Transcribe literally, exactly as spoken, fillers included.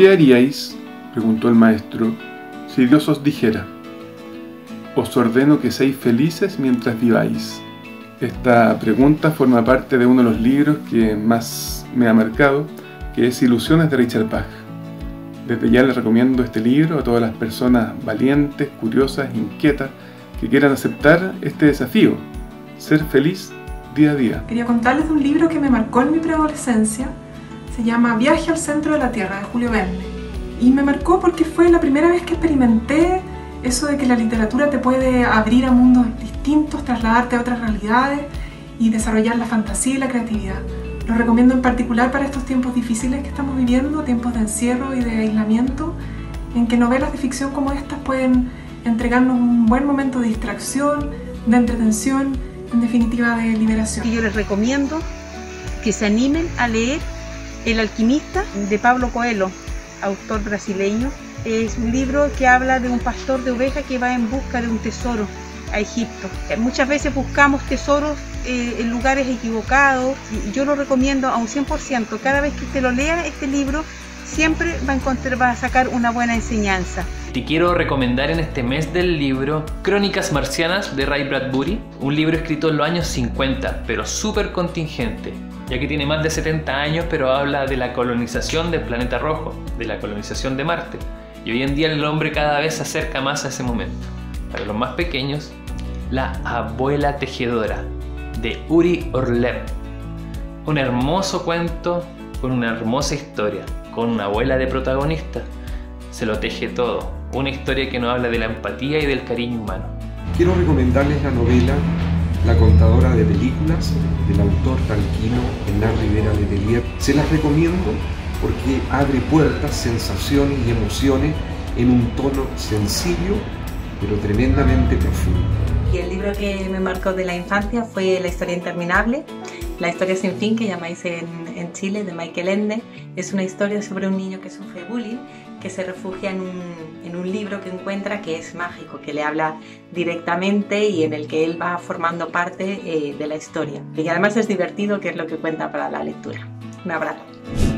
¿Qué haríais, preguntó el maestro, si Dios os dijera: os ordeno que seáis felices mientras viváis? Esta pregunta forma parte de uno de los libros que más me ha marcado, que es Ilusiones de Richard Bach. Desde ya les recomiendo este libro a todas las personas valientes, curiosas, inquietas, que quieran aceptar este desafío, ser feliz día a día. Quería contarles de un libro que me marcó en mi preadolescencia. Se llama Viaje al centro de la Tierra, de Julio Verne. Y me marcó porque fue la primera vez que experimenté eso de que la literatura te puede abrir a mundos distintos, trasladarte a otras realidades y desarrollar la fantasía y la creatividad. Lo recomiendo en particular para estos tiempos difíciles que estamos viviendo, tiempos de encierro y de aislamiento, en que novelas de ficción como estas pueden entregarnos un buen momento de distracción, de entretención, en definitiva de liberación. Y yo les recomiendo que se animen a leer El alquimista de Pablo Coelho, autor brasileño. Es un libro que habla de un pastor de ovejas que va en busca de un tesoro a Egipto. Muchas veces buscamos tesoros eh, en lugares equivocados, y yo lo recomiendo a un cien por ciento. Cada vez que usted lo lea este libro, siempre va a encontrar, va a sacar una buena enseñanza. Te quiero recomendar en este mes del libro Crónicas Marcianas de Ray Bradbury, un libro escrito en los años cincuenta, pero súper contingente, ya que tiene más de setenta años, pero habla de la colonización del planeta rojo, de la colonización de Marte. Y hoy en día el hombre cada vez se acerca más a ese momento. Para los más pequeños, La abuela tejedora, de Uri Orlev. Un hermoso cuento con una hermosa historia, con una abuela de protagonista. Se lo teje todo, una historia que nos habla de la empatía y del cariño humano. Quiero recomendarles la novela La contadora de películas, del autor talquino Hernán Rivera Letelier. Se las recomiendo porque abre puertas, sensaciones y emociones en un tono sencillo, pero tremendamente profundo. Y el libro que me marcó de la infancia fue La historia interminable, La historia sin fin, que llamáis en, en Chile, de Michael Ende. Es una historia sobre un niño que sufre bullying, que se refugia en un, en un libro que encuentra que es mágico, que le habla directamente y en el que él va formando parte eh, de la historia. Y además es divertido, que es lo que cuenta para la lectura. Un abrazo.